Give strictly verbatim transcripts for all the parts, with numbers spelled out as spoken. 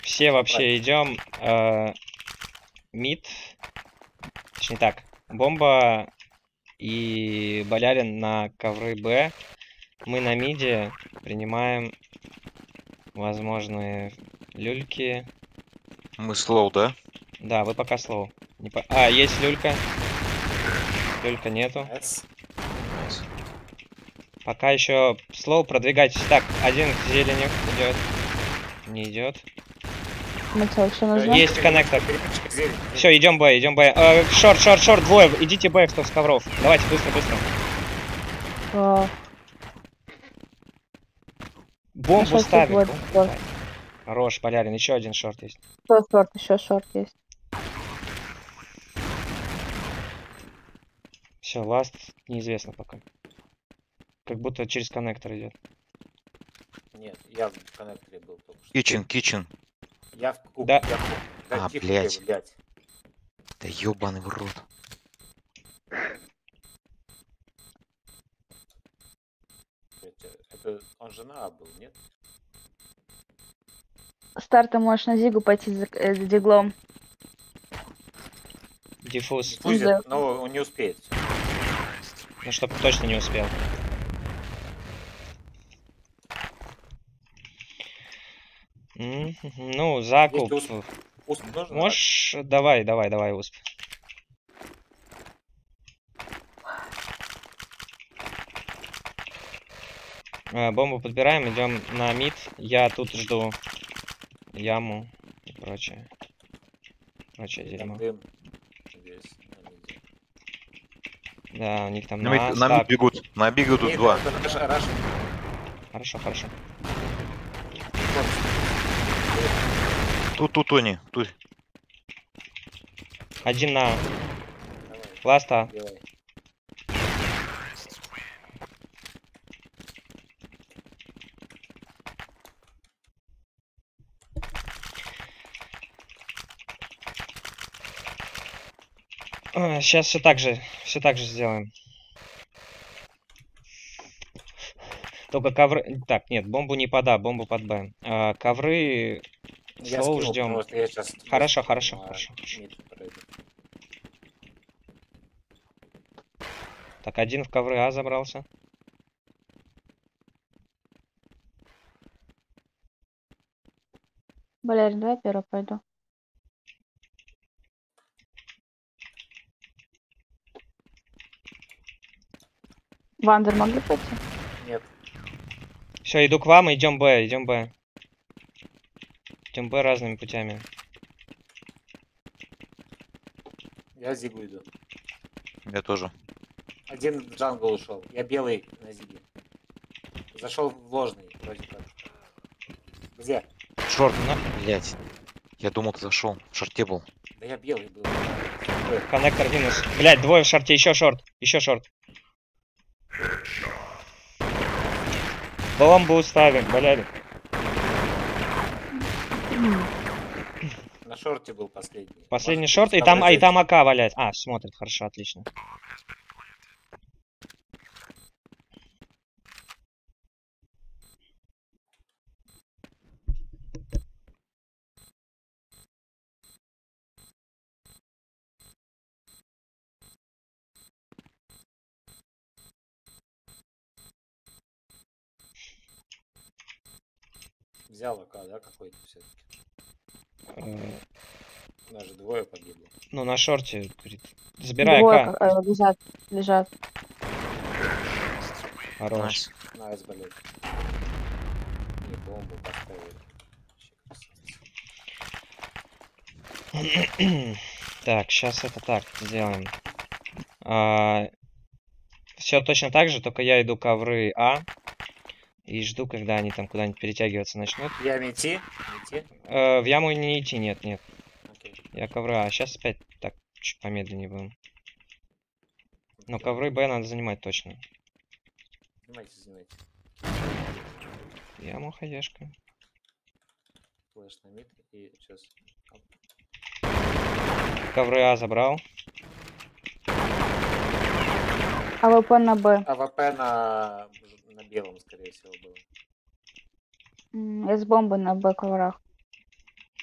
Все вообще идем э, мид. Точнее так. Бомба и Болярин на ковры Б. Мы на миде принимаем возможные люльки. Мы слоу, да? Да, вы пока слоу. Не по... А, есть люлька. Люлька нету. С. Пока еще слоу, продвигайтесь. Так, один к зелени идет. Не идет. Мы что, еще нужно? Есть коннектор. Перепичка зелень. Все, идем Б, идем Б. Э, шорт, шорт, шорт, двое. Идите Б, кто с ковров. Давайте, быстро, быстро. А, Бомбу сейчас ставим. вот, Бомбу вот. ставим. Хорош, Полярин. Еще один шорт есть. Что шорт, еще шорт есть. Все, ласт неизвестно пока. Как будто через коннектор идет. Нет, я в коннекторе был только что. Кичен, кичен. Я в куб. Да. Я в куб. Да А, тихо блядь. ты, блядь. Да ёбаный в рот. Это, это он жена был, нет? Стар, ты можешь на Зигу пойти за, э, за диглом. Диффуз. Фузит, Да. но он не успеет. Ну, чтоб точно не успел. М, Ну, закуп. Есть усп. Усп нужен? Можешь... Давай, давай, давай, усп. Э, Бомбу подбираем, идем на мид. Я тут жду яму и прочее. Прочее Там дерьмо. дым. Здесь, на миде. Да, у них там На на... мид, на стак. мид бегут. На мид бегут Нет, два. это наш Раш. Хорошо, хорошо. Тут, тут они. Тут. Один на Давай, ласта. делай. Сейчас все так же, все так же сделаем. Только ковры... Так, нет, бомбу не пода, бомбу под Б. А, ковры... Я Слоу скинул, ждем. потому что я сейчас... Хорошо, хорошо, хорошо. Так, один в ковры А забрался. Болярин, давай первый пойду. Вандер могли пойти? Нет. Все, иду к вам, идем Б, идем Б. Идем Б разными путями. Я зигу иду. Я тоже. Один в джангл ушел. Я белый на зиге. Зашел в ложный, вроде как. Где? Шорт, на, блять. Я думал, ты зашел. В шорте был. Да я белый был. Коннектор минус. Блять, двое в шорте, еще шорт, еще шорт. Бомбу ставим, Болярин. На шорте был последний. Последний Может, шорт, и там там, а, и зайти. там АК валяет. А, смотрит, хорошо, отлично. Взял АК, да, какой-то все-таки. Э, Даже двое погибло. Ну, на шорте, говорит. Забирай Двое АК. э, лежат, лежат. Хорош. Найс, блядь. И бомбу поставили. Вообще красавцы. Так, сейчас это так сделаем. Все точно так же, только я иду ковры А. И жду, когда они там куда-нибудь перетягиваться начнут. Я идти? Идти? Э, в яму не идти, нет, нет. Окей. Я ковры А. Сейчас опять так, чуть помедленнее будем. Но ковры Б надо занимать точно. Занимайте, занимайте. Яму хаешка. Флэш на мид и сейчас. Ковры А забрал. АВП на Б. АВП на, на белом, скорее всего, было. М, Я с бомбой на Б коврах.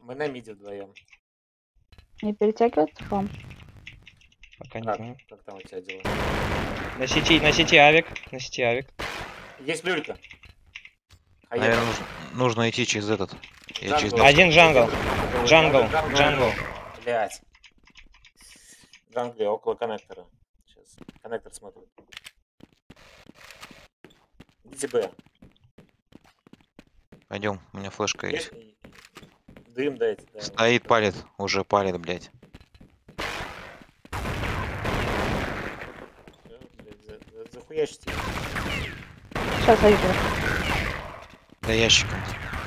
Мы на миде вдвоем. Не перетягиваться к вам? Пока не Как, знаю. как там у тебя дела? На сети, на сети авик. На сети авик. Есть люлька. А Наверное, я- нужно, нужно идти через этот. Я через Джангл. доску. Один джангл. Джангл. Джангл. Джангл. Блять. Джангл около коннектора. Сейчас. Коннектор смотрю. Идите Б. Пойдем, у меня флешка есть. Есть? Дым дайте. Да. Стоит, палит, уже палит, блядь. Всё, блядь, за- за- Захуячьте. Сейчас зайду. Да ящиком.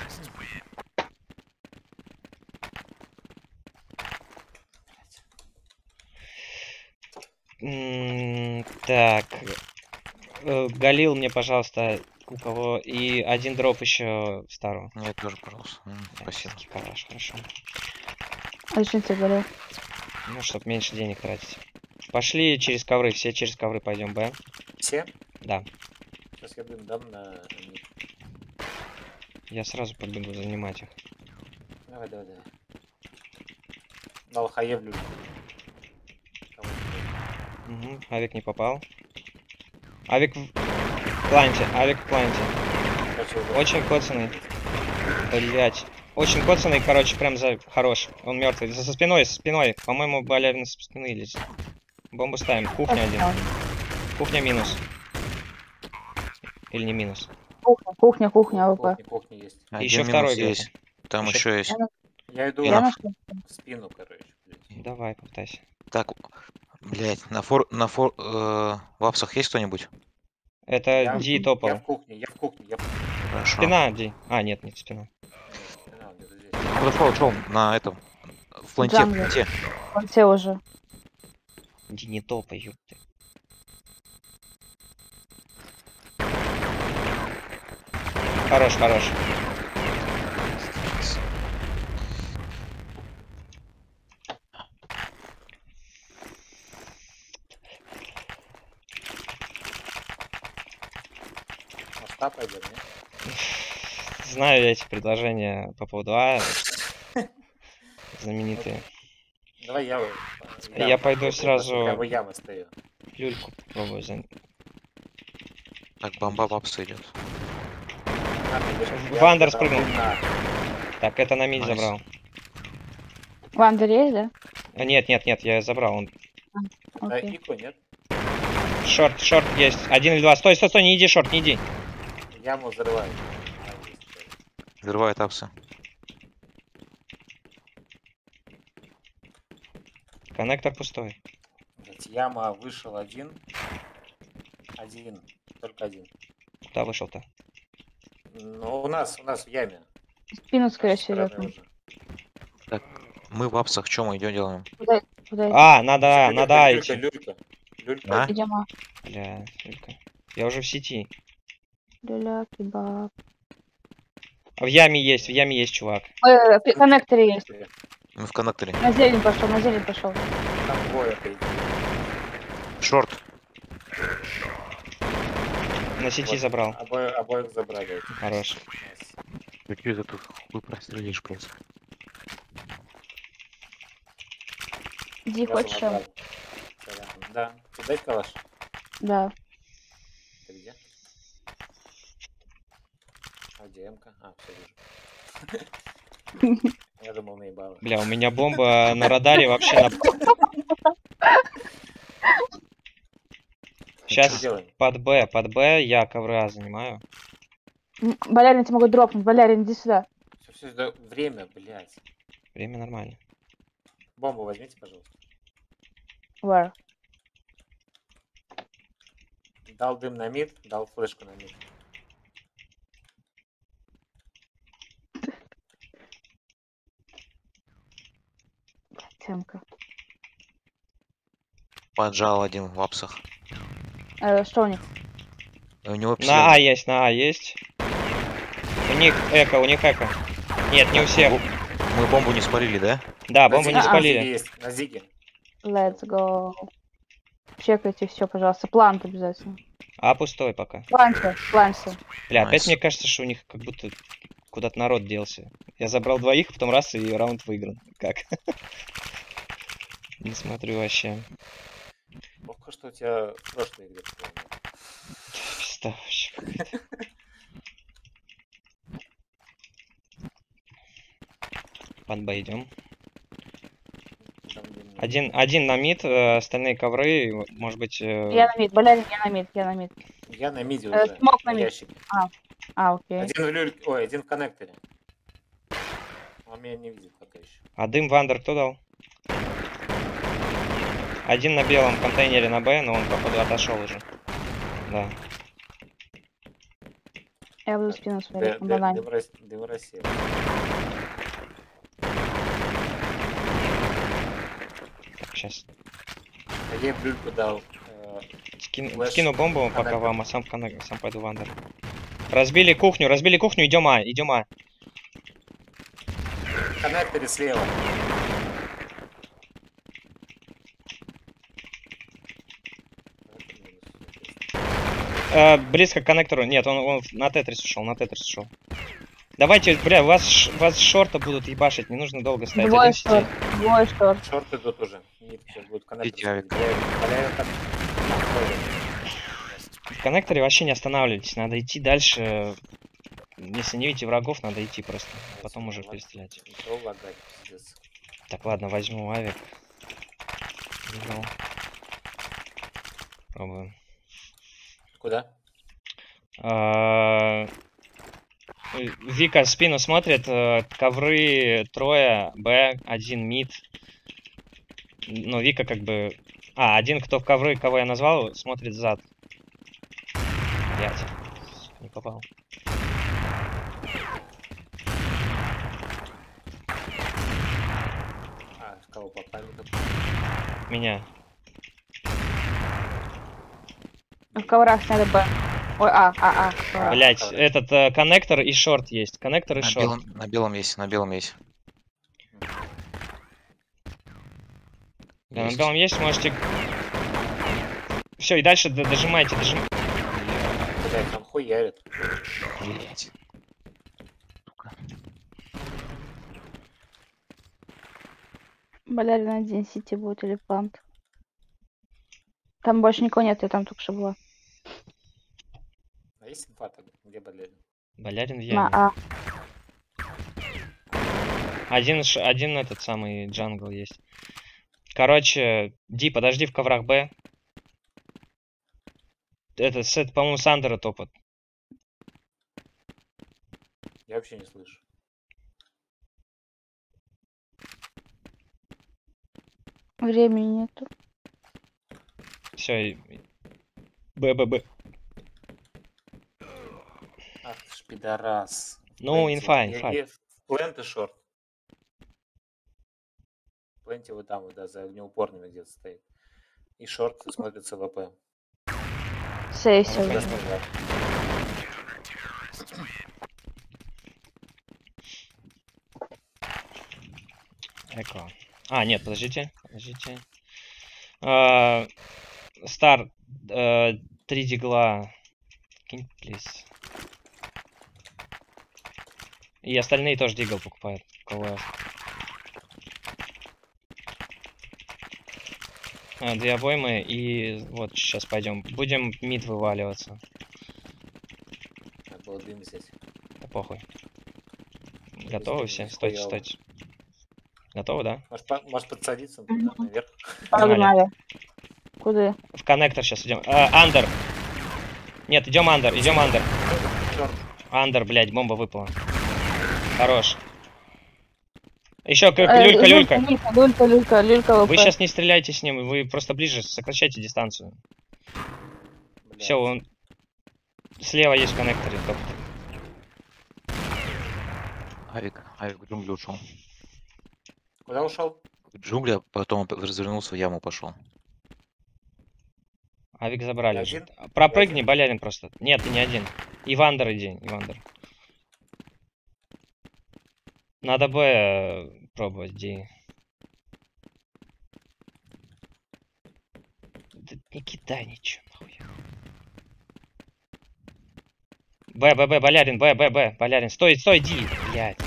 М, Так. Э, Галил мне, пожалуйста, у кого. И один дроп еще старого. Мне тоже, пожалуйста. М, Спасибо. Хорошо, хорошо. А зачем тебе говорю? Ну, чтоб меньше денег тратить. Пошли через ковры, все через ковры пойдем, Б. Все? Да. Сейчас я дым дам на... мид. Я сразу побегу занимать их. Давай, давай, давай. Дал хае в люльку. Угу. Авик не попал. Авик в планте, авик в планте. Очень коцанный. Блять. Очень коцанный, короче, прям за хорош. Он мертвый. За со спиной, со спиной. По-моему, Балявин со спины лезет. Бомбу ставим. Кухня один. Кухня минус. Или не минус. Кухня, кухня, кухня, АВП. Кухня, кухня есть. Один еще минус второй где-то. есть. Там Еще- еще есть. Я иду И Я на- нашла. в спину, короче. блядь. Давай, попытайся. Так, блядь, на фор... На фор... э, в апсах есть кто-нибудь? Это Я- Ди Я топал. в кухне, я в кухне, я в кухне. Хорошо. Спина, Ди. А, нет, нет, спина. Спина где-то здесь. Ну, шел, шел на этом. В фланте, в Джангл. фланте. Он все уже. Ди не топай, ёпты. Хорош, хорош. Моста пойдет, нет? Знаю я эти предложения по поводу А. Знаменитые. Давай я... Я пойду сразу- Я в ямы стою. Люльку попробую за... Так, бомба в апсы идет. На, конечно, я Вандер дал спрыгнул. дым на- Так, это на мид Найс. забрал. Вандер есть, да? А, нет, нет, нет, я забрал. Он... Да, Окей. Ико, нет? Шорт, шорт есть. Один или два. Стой, стой, стой, не иди, шорт, не иди. Яму взрываю. А, есть, да. Взрывает апсы. Коннектор пустой. Блядь, яма вышел один. Один. Только один. Куда вышел-то? Ну, у нас, у нас в яме. Спину, скорее Со всего, стороны идет. уже. Мы в апсах, что мы идем делаем? Куда, куда идти? А, надо, Люлька, надо А люлька, идти. люлька. Люлька. Да? Идем, а. Бля, только. Я уже в сети. Люля, кебаб. В яме есть, в яме есть чувак. Э, в коннекторе есть. Мы в коннекторе. На зелень пошел, на зелень пошел. Там двое, по идее. Шорт. На сети Вот. забрал. Обои- обоих забрали. Хорош. Найс. Ты что это тут хуй прострелишь, блядь? Иди, Я хочешь? забрал. Сорян. Да. Ты дай калаш? Да. Ты где? А, где М-ка? А, все вижу. Я думал, наебало. Бля, у меня бомба на радаре вообще на... Что Сейчас делаем? под Б, под Б я ковра занимаю. М, Валерин, тебя могут дропнуть. Валерин, иди сюда. Все, все, да, время, блядь. Время нормально. Бомбу возьмите, пожалуйста. Where? Дал дым на мид, дал флешку на мид. Темка. Поджал один в апсах. Э, что у них? И у него На А пистолет. есть, на А есть. У них эко, у них эко. Нет, не у всех. Мы бомбу не спалили, да? Да, На бомбу Зиге- не на спалили. Зиге есть, на Зиге. Let's go. Чекайте все, пожалуйста. Плант обязательно. А пустой пока. Планте, планте. Бля, опять Найс. мне кажется, что у них как будто куда-то народ делся. Я забрал двоих, потом раз, и раунд выигран. Как? Не смотрю вообще. Плохо, что у тебя в прошлой игре было. Пизда вообще какая-то. Под Б идем. Там, где мне- Один, один на мид, э, остальные ковры, может быть... э, Я на мид, Балярин, я на мид, я на мид. Я на миде Э, уже. смог на На мид. ящике. А, окей. Один в люль... Ой, один в коннекторе. Он меня не видит пока еще. А дым Вандер кто дал? Один на белом контейнере на Б, но он, походу, отошел уже. Да. Я буду спину смотреть Д- на д- банане. Дым рас- дым рассеял. Сейчас. А я в люльку дал. э, Скину, Флэш. скину бомбу, пока Коннектор. вам, а сам, коннек- сам пойду Вандер. Разбили кухню, разбили кухню, идем А, идем А. В коннекторе слева. Э, близко к коннектору. Нет, он, он на Тетрис ушел, на Тетрис ушел. Давайте, бля, вас, ш- вас с шорта будут ебашить, не нужно долго стоять. Двое Один в шорт, сети. двое шорт. Шорт идут уже. Нет, сейчас будет коннектор. Видите, Авик. Валяю как... В коннекторе вообще не останавливайтесь, надо идти дальше. Если не видите врагов, надо идти просто. а Потом уже перестрелять. Ничего лагать, пиздец. Так, ладно, возьму авик. Взял. Пробуем. Куда? А, Вика в спину смотрит, э, ковры трое, Б, один мид. Ну, Вика как бы... А, один, кто в ковры, кого я назвал, смотрит зад. Блять, не попал. А, кого попали? Меня. В коврах сняли Б. Ой, А, А, А. А, Блять, ковры. этот э, коннектор и шорт есть. Коннектор и На шорт. белом, на белом есть, на белом есть. Да, на Есть. белом есть, можете... Все, и дальше д- дожимайте, дожимайте. Блять, он хуярит. Блять. Балярин один, Сити будет или плант. Там больше никого нет, я там только что была. А есть инфа тогда? Где болели? Болярин в На яме. А. Один, ш- один этот самый джангл есть. Короче, Ди, подожди в коврах Б. Это, с- это по-моему, Сандера топот. Я вообще не слышу. Времени нету. Все. Б, Б, Б. Ах ты ж пидорас. Ну, Пленти. инфа, Я- инфа. я в Плент и шорт. Пленти вот там, вот, да, за огнеупорными где-то стоит. И шорт смотрит с АВП. Сейси. Ага. Даст назад. Эко. А, нет, подождите. Подождите. А, Стар. э, Три дигла. Кинь, плиз. И остальные тоже дигл покупают. КВС. А, две обоймы и вот сейчас пойдем. Будем мид вываливаться. Надо было дым взять. Да похуй. Готовы дым все? не Стойте, хуёво. стойте. Готовы, да? Может, по- может подсадиться туда, Мгм. наверх? Погнали. Погнали. Куда? В коннектор сейчас идем. Андер. Нет, идем андер, идем андер. Чёрт. Андер, блядь, бомба выпала. Хорош. Еще Э, люлька, люлька. Люлька, люлька, люлька, люлька. Вы ВП. сейчас не стреляйте с ним, вы просто ближе, сокращайте дистанцию. Блядь. Все, он слева есть в коннекторе. топ. Авик, Авик в джунгли ушел. Куда ушел? В джунгли, а потом развернулся в яму пошел. Авик забрали Я уже. один? Пропрыгни, Я один? Болярин просто. Нет, ты не один. Ивандер иди, Ивандер. Надо Б э, пробовать, Ди. Да не кидай ничего, нахуй. Б, Б, Б, Болярин, Б, Б, Б, Болярин. Стой, стой, иди, блядь.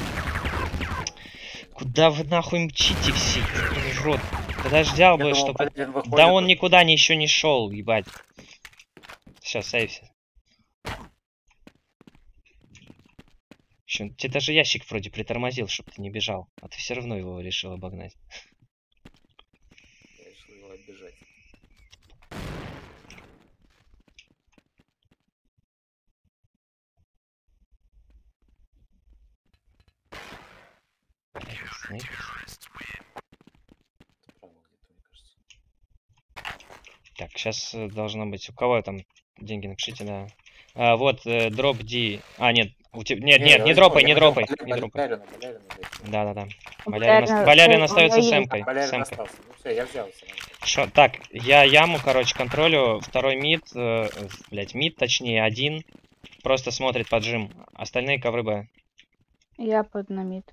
Куда вы нахуй мчите все? Ёбаный в рот. Подождал бы, Я думал, что... Болярин выходит, Да он а- никуда не еще не шел, ебать. Все, сейвся. Чё, тебе даже ящик вроде притормозил, чтобы ты не бежал. А ты все равно его решил обогнать. Я решил его оббежать. Снайпер. Это право где-то, мне кажется. Так, сейчас должно быть. У кого там деньги напишите, да. А, вот, э, дроп D. А, нет, у тебя. Нет, Не, нет, я не возьму, дропай, я не возьму дропай. Болярина, Не дропай. Болярина, Болярина возьму. Да, да, да. Болярин, Болярин, Болярин он остается есть. с эмкой. С Болярин эмкой. остался. Ну все, я взял всё равно. Шо, так, я яму, короче, контролю. Второй мид, э, блять, мид, точнее, один. Просто смотрит поджим. Остальные ковры Б. Я под намит.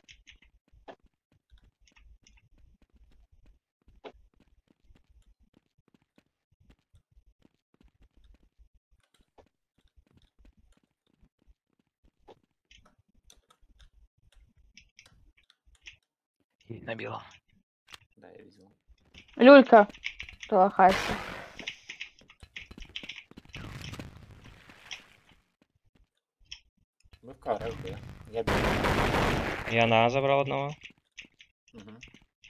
И набил. Да, я видел. Люлька. Толахайся. Мы в коврах, да. Я бегу. И она забрал одного. Мгм.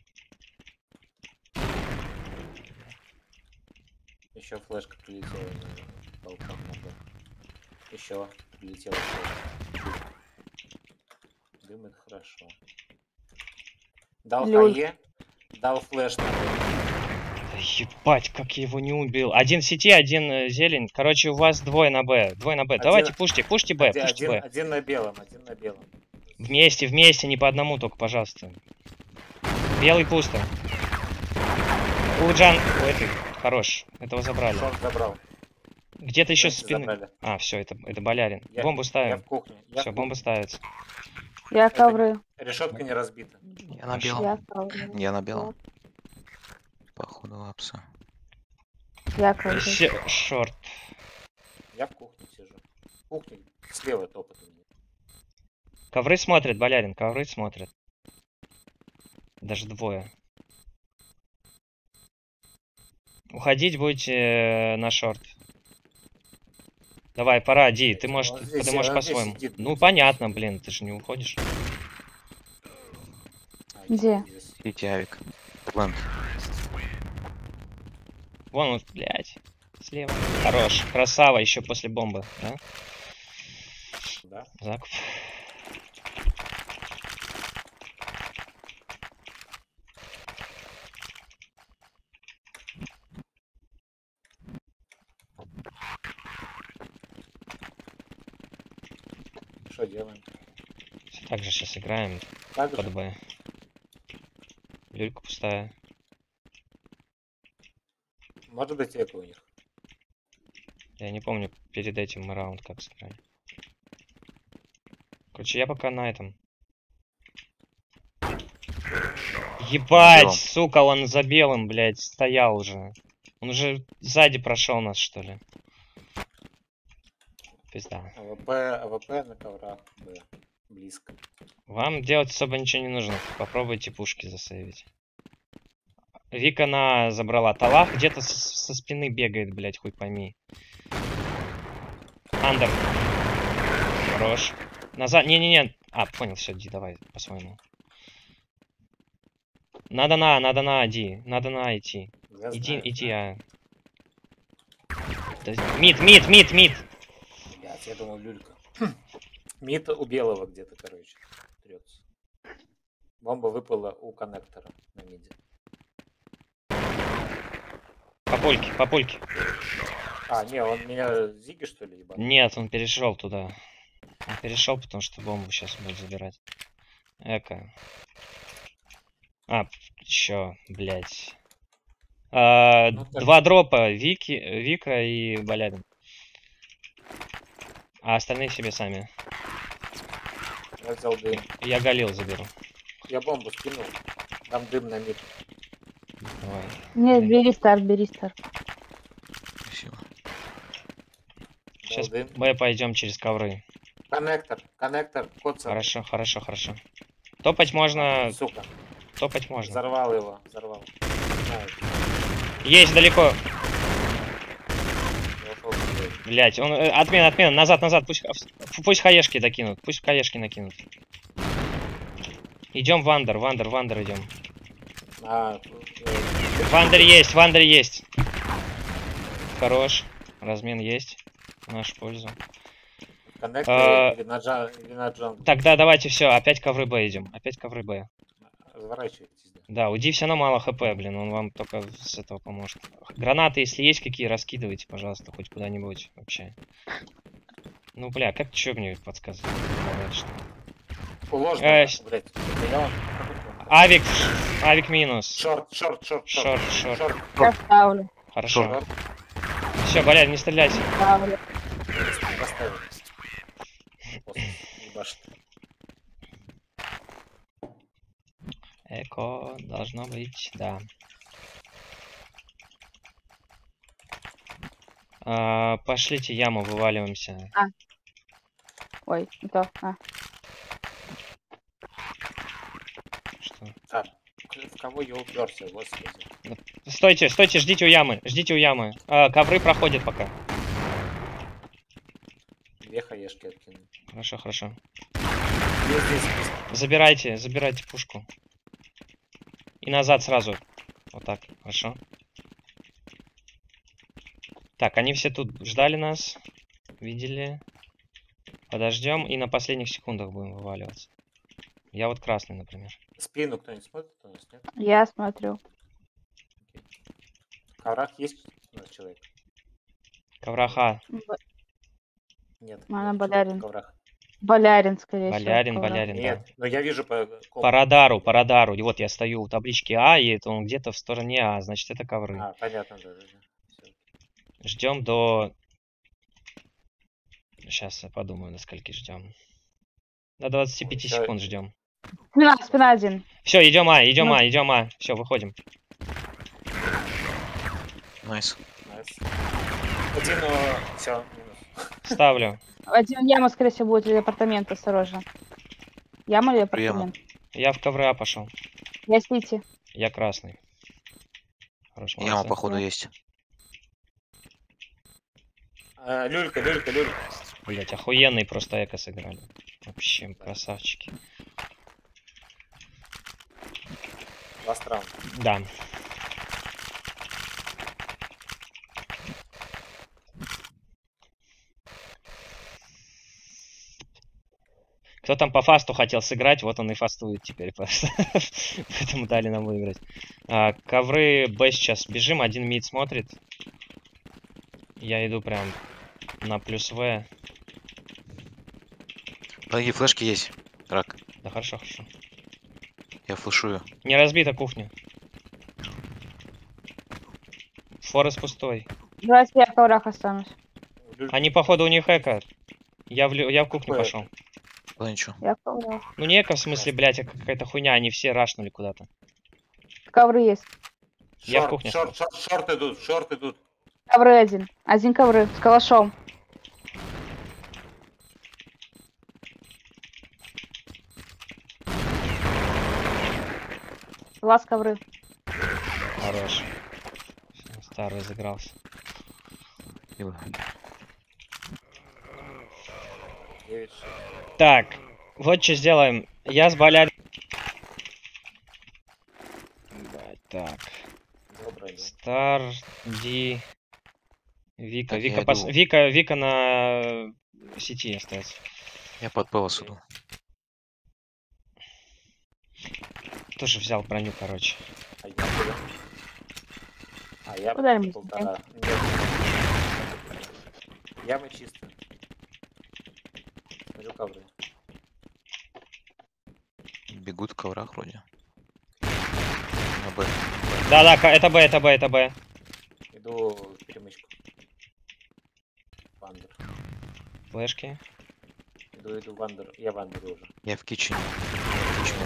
Еще флешка прилетела на балкон. Еще прилетела флешка. Дым это хорошо. Дал Люль. хае, дал флеш на Да ебать, как я его не убил. Один в сети, один э, зелень. Короче, у вас двое на Б. Двое на Б. Один- Давайте пушьте, пушьте Б, один, пушьте один, Б. один на белом, один на белом. Вместе, вместе, не по одному только, пожалуйста. Белый пусто. У Джан... У этой... Хорош. Этого забрали. Шорт забрал. Где-то еще со Вместе спины. забрали. А, все, это, это Болярин. Я- Бомбу Я ставим. в кухне. Я Все, в бомба кухне. ставится. Я ковры. Решетка не разбита. Я набил. Я ковры. Я набил. Походу лапса. Я ковры. Се- Шорт. Я в кухне сижу. В кухне слева топот у меня. Ковры смотрят, Болярин, ковры смотрят. Даже двое. Уходить будете э, на шорт. Давай, пора, Ди, ты можешь, Он здесь, ты можешь он здесь по-своему. сидит. Ну, понятно, блин, ты же не уходишь. А, Где? здесь. Идите, авик. Плент. Вон он, блядь. Слева. Хорош. Красава, еще после бомбы, да? Да. Закуп. Что делаем? Все так же сейчас играем Так под же? Б. Люлька пустая. Может быть эко у них. Я не помню перед этим мы раунд как сыграли. Короче, я пока на этом. Ебать, Белым. сука, он за белым, блядь, стоял уже. Он уже сзади прошел нас, что ли. Пизда. АВП, АВП на коврах. Б. Близко. Вам делать особо ничего не нужно. Попробуйте пушки засейвить. Вика на забрала. Талах где-то с- со спины бегает, блядь, хуй пойми. Андер. Хорош. Назад. Не-не-не. А, понял, все, Ди, давай по-своему. Надо на, надо на, Ди. Надо на идти. Я Иди, знаю, иди, знаю. а. Да, Мид, мид, мид, мид. Блядь, я думал люлька. Мид у белого где-то, короче, трется. Бомба выпала у коннектора на миде. По пульке, по пульке. А, не, он меня Зиги, что ли, ебал? Нет, он перешел туда. Он перешел, потому что бомбу сейчас будет забирать. Эко. А, чё, блядь. А, Ну, так- два дропа. Вики, Вика и Болярин. А остальные себе сами. Я взял дым. Я Галил заберу. Я бомбу скинул. Там дым на мид. Давай. Нет, бери старт, бери старт. Спасибо. Сейчас Сейчас Один. Б пойдем через ковры. Коннектор, коннектор, коцан. Хорошо, хорошо, хорошо. Топать можно, Сука, топать можно. взорвал его, взорвал. Не знаю, Есть далеко. я ушел в дверь. Блять, он э, отмена, отмена, назад, назад, пусть, х- пусть хаешки докинут, пусть хаешки накинут. Идем в андер, в андер, в андер идем. А, э, Вандер есть, вандер есть. Хорош, размен есть в нашу пользу. коннектор А, или на джа- или на джангл. Тогда давайте все, опять ковры Б идем, опять ковры Б. Разворачивайтесь, да. Да, у Ди все равно мало хп, блин, он вам только с этого поможет. Гранаты, если есть какие, раскидывайте, пожалуйста, хоть куда-нибудь вообще. Ну, бля, как чё мне подсказывать? Дальше. Ложно, Э, с- блядь. Я вам- Авик, авик минус. Шорт, шорт, шорт, Шорт, шорт. Я ставлю. Хорошо. Шорт. Все, Валерий, не стреляйте. Ставлю. Поставил. После ебашит. Эко должно быть, да. А, пошлите яму, вываливаемся. Ой, не то. А. Что? Так, в кого я уперся, господи. Стойте, стойте, ждите у ямы, ждите у ямы. А, ковры проходят пока. Две хаешки откину. Хорошо, хорошо. Есть здесь список. Забирайте, забирайте пушку. И назад сразу. Вот так, хорошо. Так, они все тут ждали нас. Видели. Подождем и на последних секундах будем вываливаться. Я вот красный, например. Спину кто-нибудь смотрит у нас, нет? Я смотрю. В коврах есть у нас человек? Ковраха. Б- Нет. Она нет человека болярин. в коврах. Болярин, скорее всего. Болярин, ковра. болярин, да. Нет, но я вижу по ком- По радару, по радару. И вот я стою у таблички А, и это он где-то в стороне А, значит это ковры. А, понятно, да, да, да. Всё. Ждем до... Сейчас я подумаю, до скольки ждем. До двадцати пяти Ой, секунд ждем. Спина, спина один. Все, идем А, идем Ну. А, идем А. Все, выходим. Найс. Найс. Один, все, минус. Ставлю. Один яма, скорее всего, будет или апартамент, осторожно. Яма или Яма. апартамент? Я в ковры А пошел. Я сити. Я красный. Хорош, Яма, молодцы. походу, Да. есть. А, люлька, люлька, люлька. Блять, охуенный просто эко сыграли. Вообще, красавчики. Ласт раунд. Да. Кто там по фасту хотел сыграть, вот он и фастует теперь просто. Поэтому дали нам выиграть. А, ковры Б сейчас бежим, один мид смотрит. Я иду прям на плюс В. Подожди, флешки есть. Рак. Да хорошо, хорошо. Я флешую. Не разбита кухня. Форест пустой. Давайте я в коврах останусь. Люлька. Они, походу, у них эко. Я в, лю- я в кухню Какое пошел. Ладно, ничего. Я в коврах. Ну не эко, в смысле, блядь, а какая-то хуйня, они все рашнули куда-то. Ковры есть. Я в Шорт, кухне Шорт, шорт, шорт идут, шорт идут. Ковры один. Один ковры с калашом. Лаз ковры. Хорош. Всё, старый разыгрался. Ё. девять шесть. Так, вот что сделаем. Я с Боляр... Ебать, так. Доброе, да? Стар, Ди... Вика, Так, я Вика, пос- иду. Вика, Вика на сети остается. Я под Пелос иду. Тоже взял броню, короче. А я куда? А я Куда ему полтора. Нет. Яма чистая. Смотрю ковры. Бегут в коврах вроде. На Б. Да-да, ка- это Б, это Б, это Б. Иду в перемычку. Вандер. Флешки. Иду, иду в вандер. Я в вандере уже. Я в кичене. В кичене.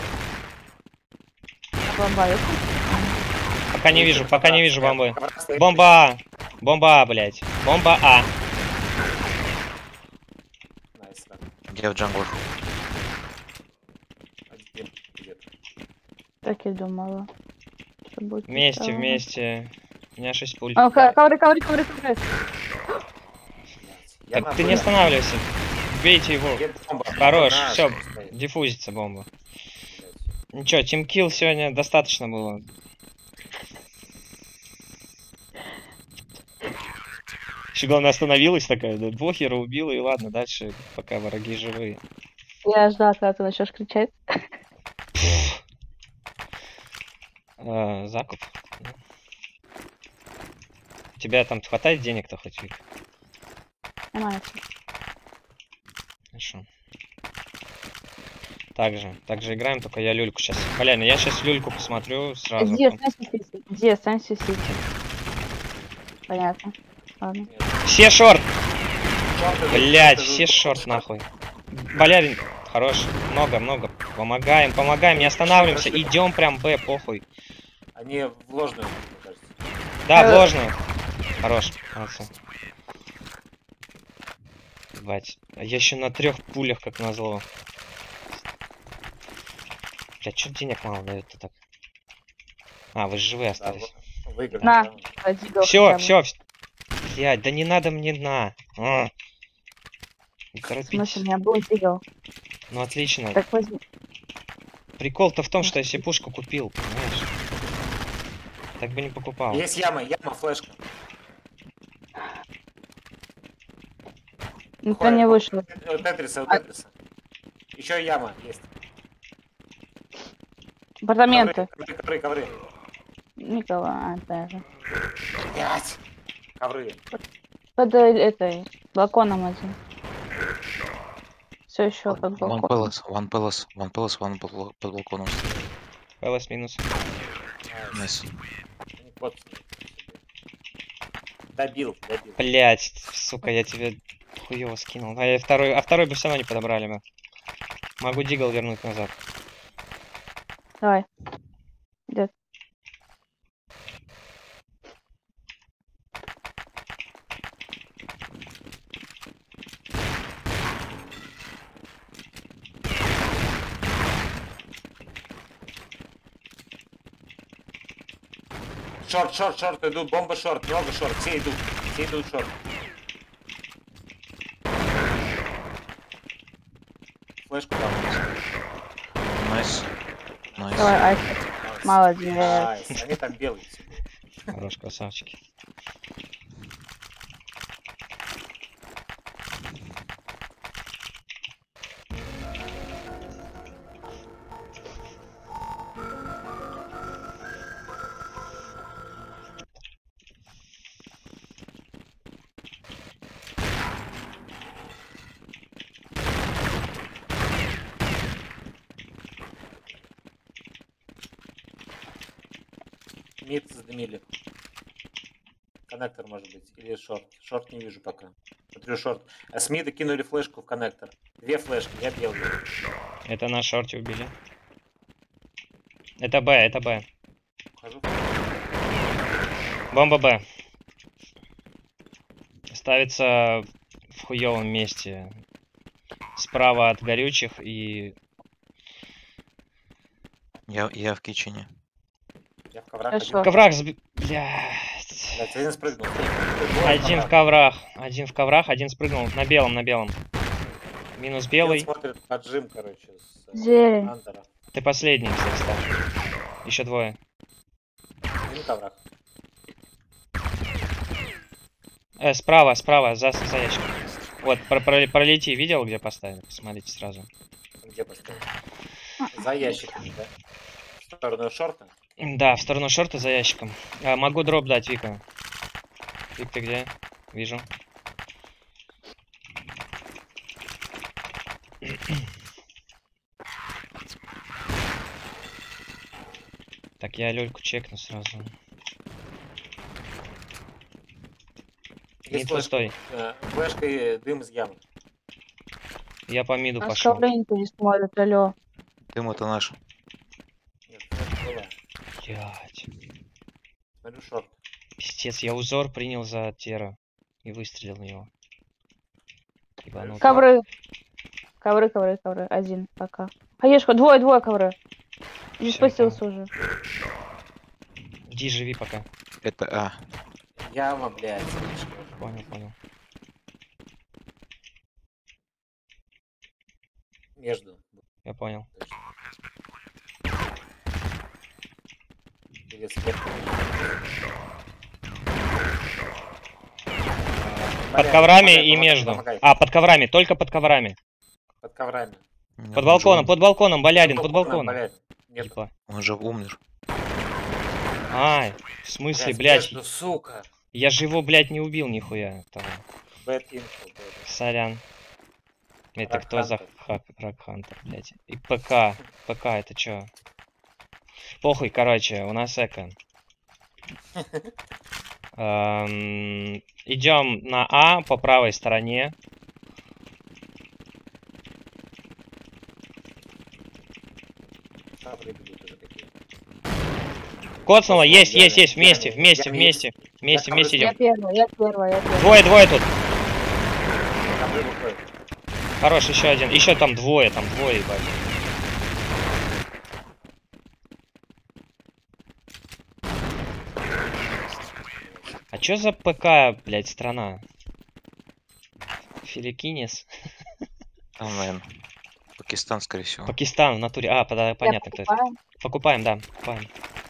Бомба есть? Пока не вижу, пока не вижу бомбы. Ковра стоит. Бомба А! Бомба А, блядь. Бомба А. Я в джанглах. Один где-то. Так и думала. Что будет Вместе, неправильно. вместе. У меня шесть пуль. А, ка- ковры, ковры, ковры, ковры. Блядь. Я Так на ты не Б. останавливайся. Бейте его. Где бомба? Хорош, На, все, что стоит, диффузится бомба. блядь. Ничего, тимкилл сегодня достаточно было. Еще главное остановилась такая, да, блохера убила, и ладно, дальше пока враги живые. Я ждала, когда ты начнешь кричать. А, закуп. Ну. У тебя там хватает денег-то хоть, Вик? Нормально. Хорошо. Также, также играем, только я люльку сейчас. Колян, я сейчас люльку посмотрю сразу. Где останься сити? Где останься сити? Понятно. Ладно. Все шорт! Шорты, Блять, шорты, все шорты. шорт нахуй. Болярин, хорош. Много, много. Помогаем, помогаем, не останавливаемся. Идем прям Б, похуй. Они в ложную, мне кажется. Да, Э. ложную. Хорош, молодцы. Бать. А я еще на трех пулях, как назло. Бля, чё денег мало дают-то так? А, вы же живые Да, остались. вот выиграли. На. да. Подвигал Все, хотя бы. все. Блядь, да не надо мне на. А. Не В торопитесь. смысле, у меня был двигал. Ну отлично. Так возьми. Прикол-то в том, что я себе пушку купил, понимаешь? Так бы не покупал. Есть яма, яма, флешка. Никто не вышел. Э, Тетриса, у А- Тетриса. Еще яма есть. Апартаменты. Ковры, ковры, ковры. Никого. А, даже. Блять. Ковры. Под э, этой балконом один. Все еще под One балконом. Palace, One Palace, One Palace, One под бал- под балконом. ПЛС минус. Найс. Они кот. Добил, добил. Блять, сука, я тебе хуёво скинул. А, я второй, а второй бы все равно не подобрали бы. Могу дигл вернуть назад. Давай. Идет. Шорт, шорт, шорт идут, бомба шорт, много шорт, все идут, все идут шорт. Флешку дал. Найс. Найс. Давай, Айс. Найс. Молодец. Найс. Они там белые все. Хорош, красавчики. Мид задымили. Коннектор может быть. Или шорт. Шорт не вижу пока. Смотрю шорт. А с мида кинули флешку в коннектор. Две флешки, я белый. Это на шорте убили. Это Б, это Б. Ухожу. Бомба Б. Ставится в хуёвом месте. Справа от горючих и... Я, я в кичене. Я в коврах. Хорошо. Один, Коврах сби... Блядь. Блядь, один спрыгнул. Один в коврах. Один в коврах, один спрыгнул. На белом, на белом. Минус белый. Один смотрит поджим, короче, с э, Зелень. Андера. Ты последний, кстати, стал. Еще двое. Один в коврах. Э, справа, справа, за, за ящиком. Вот, про- про- пролети, видел, где поставили? Посмотрите сразу. Где поставил? За ящиком, да? В сторону шорта. Да, в сторону шорта за ящиком. А, могу дроп дать, Вика. Вик, ты где? Вижу. Так, я люльку чекну сразу. Есть Мид флешка, пустой. э, флешка и дым из ямы. Я по миду У нас пошел. ковры никто не смотрит, алло. Дым это наш. Нет, флешка была. Блять. Смотрю шорт. Пиздец, я узор принял за Тера и выстрелил в него. Ебанутый. Ковры. Ковры, ковры, ковры. Один пока. Хаешка, двое, двое ковры. Не Всё, спустился уже. Иди, живи пока. Это А. Яма, блядь. слишком. Понял, понял. Между. Я понял. Или сверху. Под Марьян, коврами помогай, и помогай, между. помогай. А, под коврами, только под коврами. Под коврами. Под балконом, под балконом, Болярин, Под под балконом, балконом. блядь. Нет, Типа. Он же умер. Ай, в смысле, блядь, блядь? между, сука. Я же его, блядь, не убил нихуя. Там. Bad info, блядь. Сорян. Это Рак кто за Хантер. хак, Рак Хантер, блядь? И ПК. ПК это чё? Похуй, короче, у нас эко. Эм, идем на А по правой стороне. Ковры бегут уже какие. Коцнуло, есть, Яме, есть, есть, вместе, яме, вместе, яме вместе, есть. вместе, Я вместе ковры Я идем. первая, я первая, я первая. Двое, двое тут. Ковры выходят. Хорош, еще один. Еще там двое, там двое, ебать. А чё за ПК, блядь, страна? Филиппинес? Там, наверное. Пакистан, скорее всего. Пакистан в натуре. А, пода- понятно, кто это. покупаю. Покупаем, да, покупаем.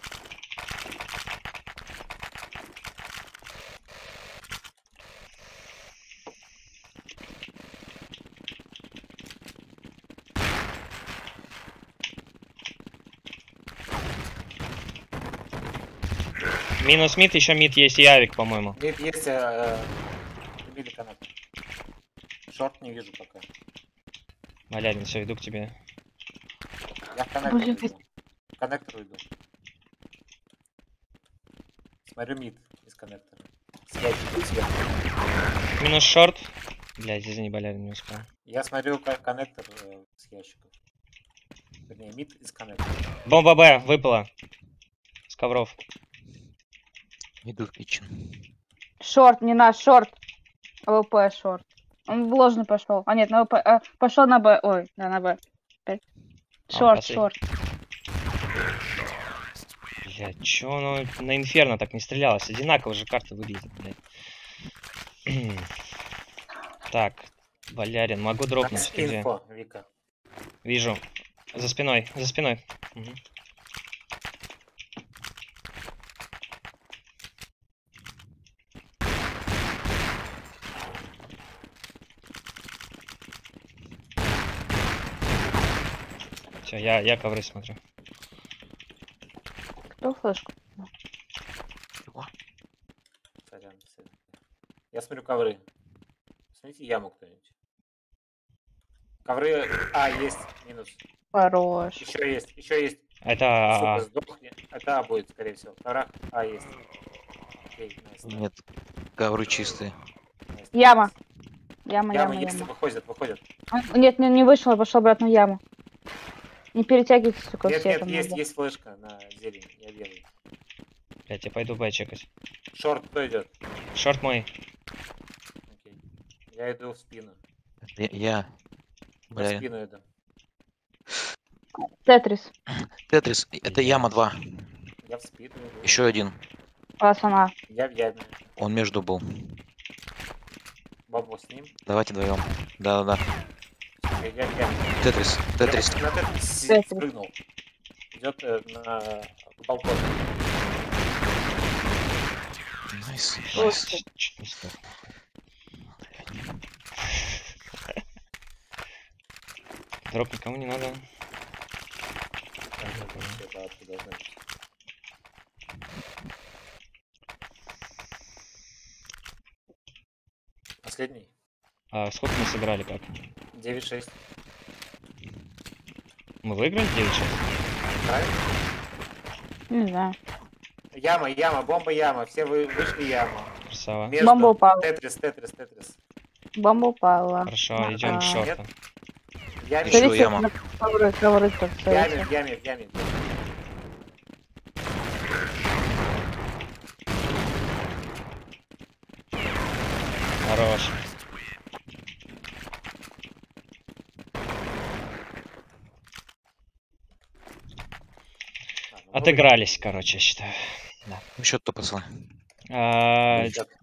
Минус мид, еще мид есть и авик, по-моему. Мид есть, э, били коннектор. Шорт не вижу пока. Малядин, все, иду к тебе. Я в коннектор Блин. иду. В коннектор иду. Смотрю мид из коннектора. Связь идет сверху. Минус шорт. Блядь, извини, Балярин, не успел. Я смотрю как коннектор э, с ящиков. Вернее, мид из коннектора. Бомба Б выпала. С ковров. Иду в кичен. Шорт, не наш, шорт. АВП, шорт. Он в ложный пошел. А нет, на АВП. А, пошел на Б. Ой, да, на Б. Опять. А, Шорт, последний. шорт. Блядь, чё оно на Инферно так не стрелялось? Одинаково же карты выглядят, блядь. Так, Балярин, могу дропнуть. Ты где? Инфо, Вика. Вижу. За спиной, за спиной. Мгм. Все, я, я ковры смотрю. Кто флешку? Чего? Сорян, сорян. Я смотрю ковры. Смотрите яму кто-нибудь. Ковры. А, есть. Минус. Хорош. Еще есть. Еще есть. Это Сука, а, сдохни. Это А будет, скорее всего. В коврах А есть. Окей, найс, найс, Нет, ковры чистые. найс, Яма. найс. Яма, Яма яма, есть, яма. выходят, выходят. А, нет, не, не вышел, пошел обратно в яму. Не перетягивайте, сука, Нет, все нет, там. есть, надо. есть флешка на зелень. Я белый. блядь, я пойду Б чекать. Шорт, кто идет? Шорт мой. Окей. Я иду в спину. Я, я. Я в Бля. спину иду. Тетрис. Тетрис, это яма два. Я в спину иду. Еще один. Пацана. Я в яме. Он между был. Бабу с ним. Давайте вдвоем. Да-да-да. Я, я в яме. Тетрис, Тетрис. Я на Тетрис Тетрис. спрыгнул. Идет э, на балкон. Найс. Ой. Найс. Чуть- чуть не сдох. Дроп никому не надо. Там, э, это бабки должны быть. Последний. А сколько мы сыграли как? девять шесть. Мы выиграли девять шесть? Правильно? Не знаю. Яма, яма, бомба, яма. Все вы вышли яму. Красава. Между. Бомба упала. Тетрис, тетрис, тетрис. Бомба упала. Хорошо, идем к А. шорту. В яме, Еще Смотрите, яма. на ковры, ковры тут в яме, стоите. в яме, в яме. Хорош. Отыгрались, короче, я считаю. Ну счет-то, пацаны. А, Пятьдесят.